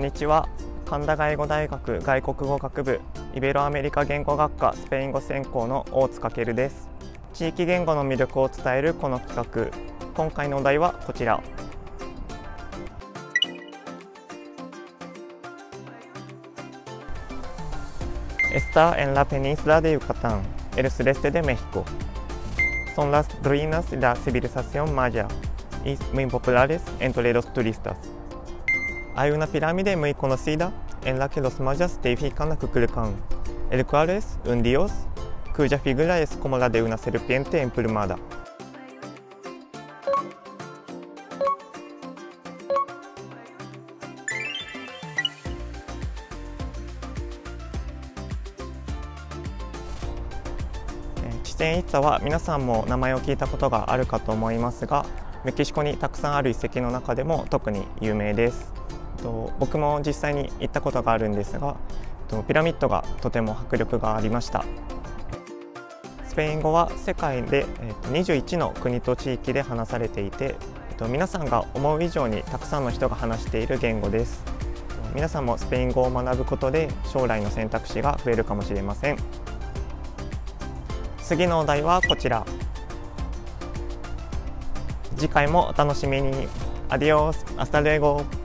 にちは。神田外語大学外国語学部イベロアメリカ言語学科スペイン語専攻の大津翔です。地域言語の魅力を伝えるこの企画、今回のお題はこちら。Está en la península de Yucatán, el sureste de México. Son las ruinas de la civilización maya y muy populares entre los turistas. Hay una pirámide muy conocida en la que los mayas deifican a Kukulcán, el cual es un dios cuya figura es como la de una serpiente emplumada.チチェン・イッツァは皆さんも名前を聞いたことがあるかと思いますが、メキシコにたくさんある遺跡の中でも特に有名です。僕も実際に行ったことがあるんですが、ピラミッドがとても迫力がありました。スペイン語は世界で21の国と地域で話されていて、皆さんが思う以上にたくさんの人が話している言語です。皆さんもスペイン語を学ぶことで将来の選択肢が増えるかもしれません。次のお題はこちら。次回もお楽しみに。アディオス、アスタルエゴ。